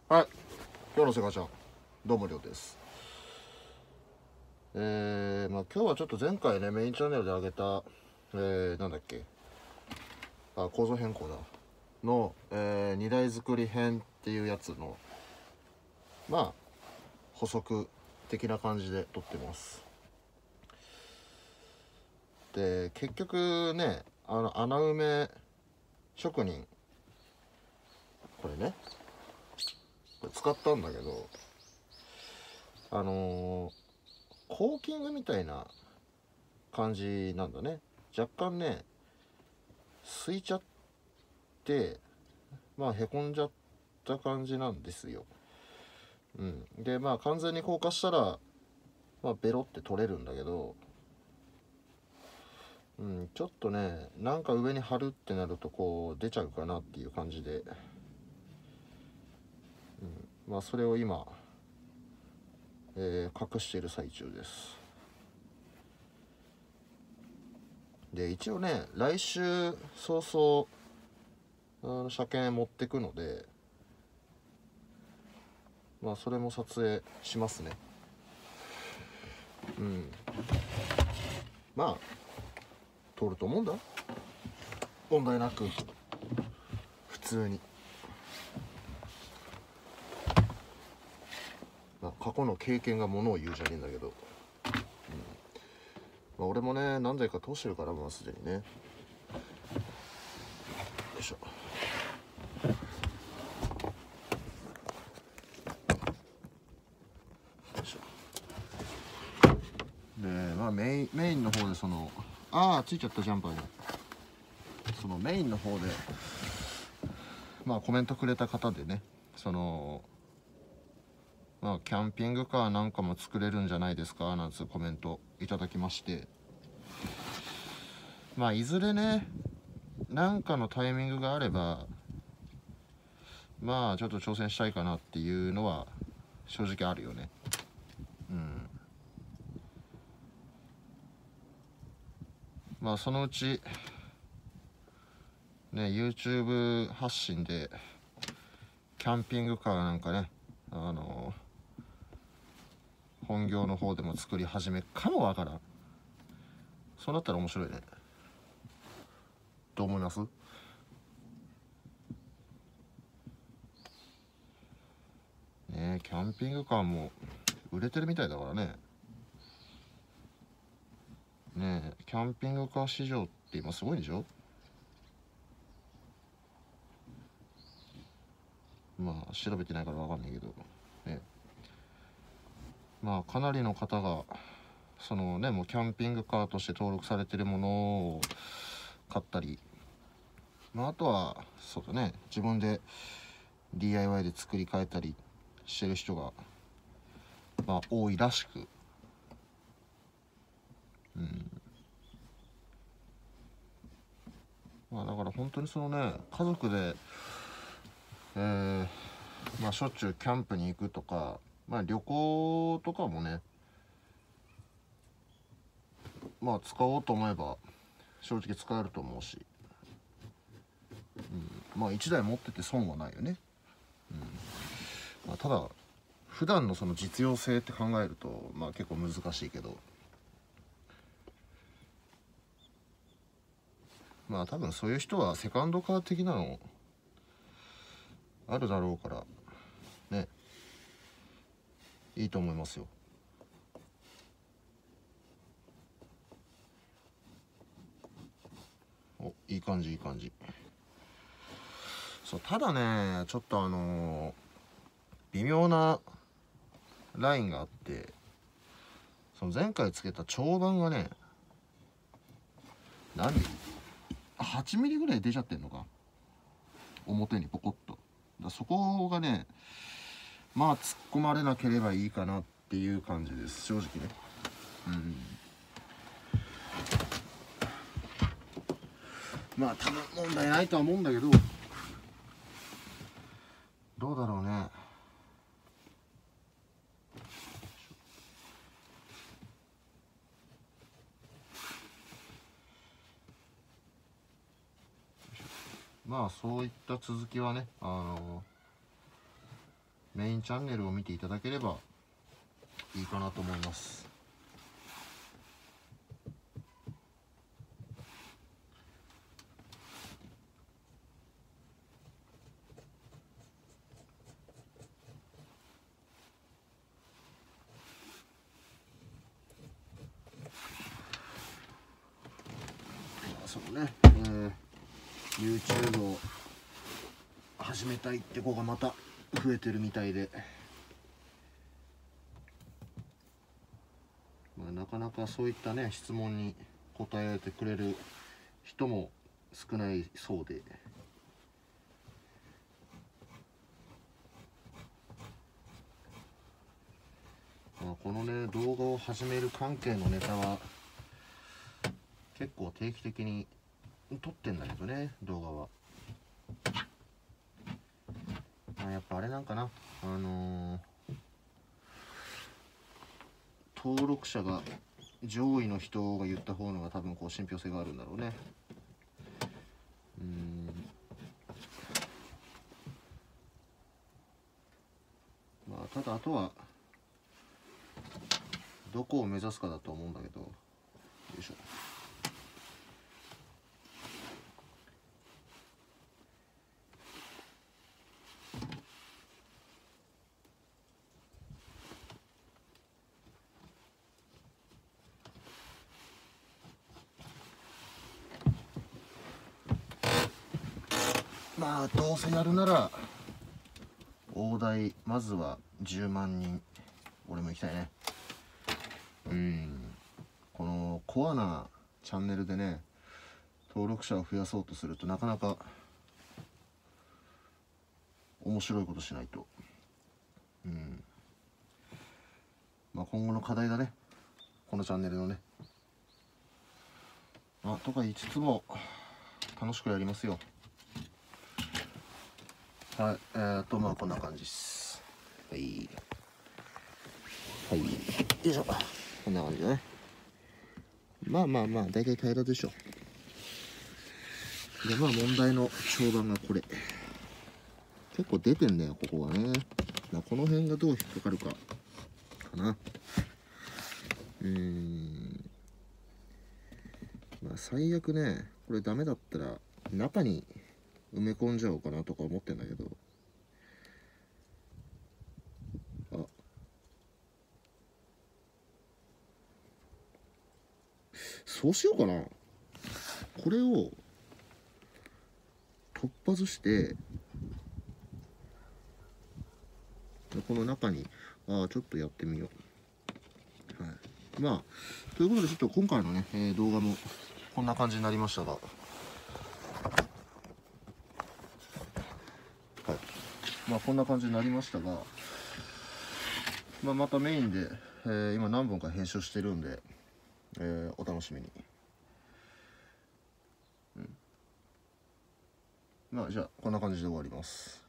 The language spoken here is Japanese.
はい、今日のせかちゃん、どうもりょうです。今日はちょっと前回ね、メインチャンネルで上げた、なんだっけ、構造変更だの、荷台作り編っていうやつの、補足的な感じで撮ってます。で、結局ね、穴埋め職人、これね、これ使ったんだけど、コーキングみたいな感じなんだね。若干ね、すいちゃってへこんじゃった感じなんですよ。で完全に硬化したらベロって取れるんだけど、ちょっとねなんか上に貼るってなるとこう出ちゃうかなっていう感じで、それを今、隠している最中です。で一応ね来週早々車検持ってくので、それも撮影しますね。通ると思うんだ、問題なく普通に。過去の経験がものを言うじゃねえんだけど、俺もね何台か通してるからすでにね。よいしょ。でメインの方でついちゃったジャンパーにそのメインの方でコメントくれた方でね、キャンピングカーなんかも作れるんじゃないですかなんてコメントいただきまして、いずれねなんかのタイミングがあればちょっと挑戦したいかなっていうのは正直あるよね。そのうちね YouTube 発信でキャンピングカーなんかね本業の方でも作り始めかもわからん。そうなったら面白いね。どう思います？ね、キャンピングカーも売れてるみたいだからね。ね、キャンピングカー市場って今すごいでしょ。調べてないから分かんないけどね。かなりの方がもうキャンピングカーとして登録されてるものを買ったり、あとはそうだね自分で DIY で作り変えたりしてる人が多いらしく、だから本当に家族でしょっちゅうキャンプに行くとか、旅行とかもね使おうと思えば正直使えると思うし、1台持ってて損はないよね。ただ普段の実用性って考えると結構難しいけど、多分そういう人はセカンドカー的なのあるだろうからね、いいと思いますよ。お、いい感じいい感じ。そう、ただねちょっと微妙なラインがあって、前回つけた長板がね何ミリ ?8 ミリぐらい出ちゃってんのか、表にポコッと。そこがね突っ込まれなければいいかなっていう感じです、正直ね。多分問題ないとは思うんだけど、どうだろうね。そういった続きはねメインチャンネルを見ていただければいいかなと思います。そのね、YouTube を始めたいって子がまた増えてるみたいで、なかなかそういったね質問に答えてくれる人も少ないそうで、このね動画を始める関係のネタは結構定期的に撮ってんだけどね、動画は。やっぱあれなんかな、登録者が上位の人が言った方のが多分こう信憑性があるんだろうね。ただあとはどこを目指すかだと思うんだけど、よいしょ。どうせやるなら大台まずは10万人俺も行きたいね。このコアなチャンネルでね登録者を増やそうとするとなかなか面白いことしないと、今後の課題だね、このチャンネルのね。とか言いつつも楽しくやりますよ。はい、こんな感じです。はいはい、よいしょ、こんな感じだね。大体平らでしょ。で問題の長板がこれ結構出てんだよ、ここはね。この辺がどう引っかかるかかな。最悪ね、これダメだったら中に埋め込んじゃおうかなとか思ってんだけど、そうしようかな。これを突破して、この中にちょっとやってみよう。はい、ということでちょっと今回のね、動画もこんな感じになりましたが、こんな感じになりましたが、またメインで、今何本か編集してるんで、お楽しみに。じゃあこんな感じで終わります。